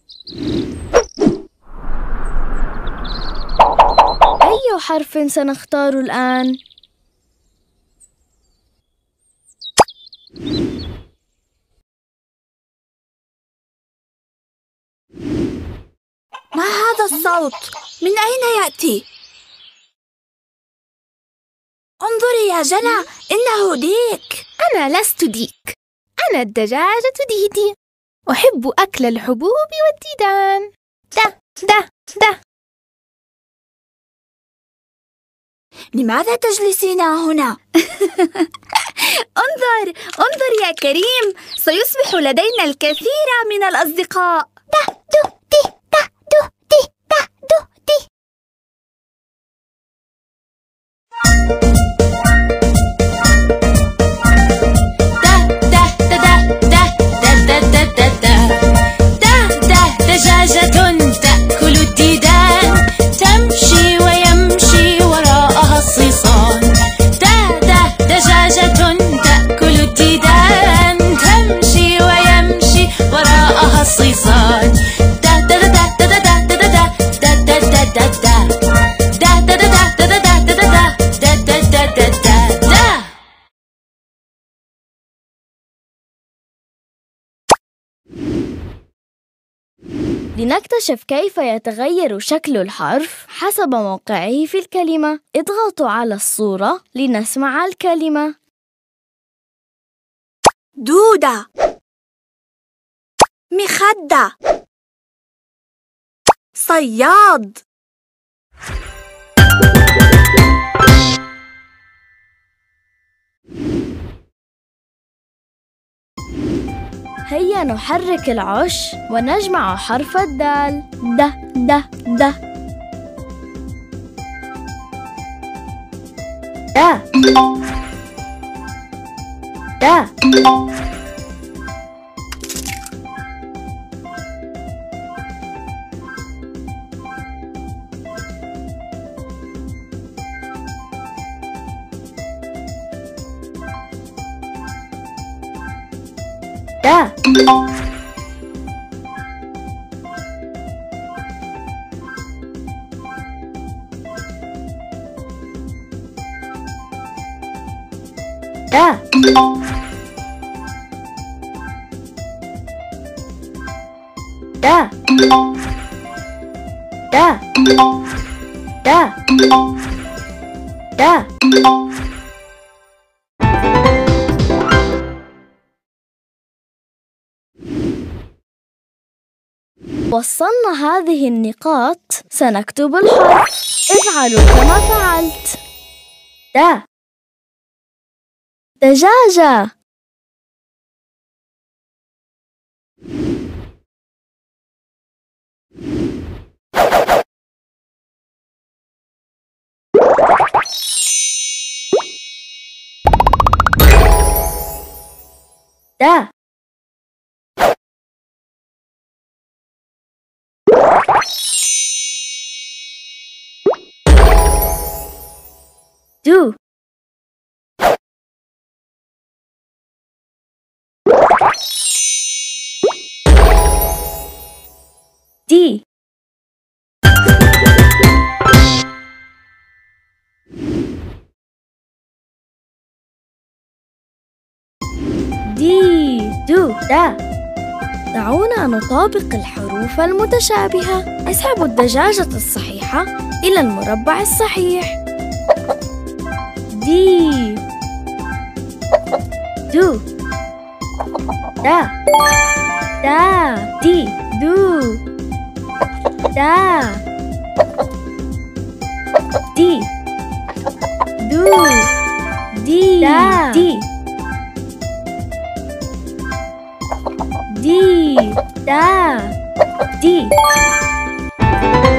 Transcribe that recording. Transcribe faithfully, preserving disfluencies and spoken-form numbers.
أي حرف سنختار الآن؟ ما هذا الصوت؟ من أين يأتي؟ انظري يا جنى، إنه ديك. أنا لست ديك، أنا الدجاجة ديدي، أحب أكل الحبوب والديدان. ده ده ده. لماذا تجلسين هنا؟ انظر انظر يا كريم، سيصبح لدينا الكثير من الأصدقاء. ده دو دي ده دو دي ده دو دي. دجاجة تأكل الديدان، تمشي ويمشي وراءها الصيصان. ده ده دجاجة تأكل الديدان، تمشي ويمشي وراءها الصيصان. ده ده ده ده ده ده ده ده ده ده ده ده ده ده ده ده ده ده ده. لنكتشف كيف يتغير شكل الحرف حسب موقعه في الكلمة، اضغطوا على الصورة لنسمع الكلمة. دودة، مخدة، صياد. هيا نحرك العش ونجمع حرف الدال. د د د د د دا دا دا دا دا دا. وصلنا هذه النقاط، سنكتب الحرف. افعلوا كما فعلت. دا دجاجة. دا دو دي دي دو دا. دعونا نطابق الحروف المتشابهة. اسحبوا الدجاجة الصحيحة إلى المربع الصحيح. دي دو دا دا دي دو دا دي دو دي دا دي دي دا دي.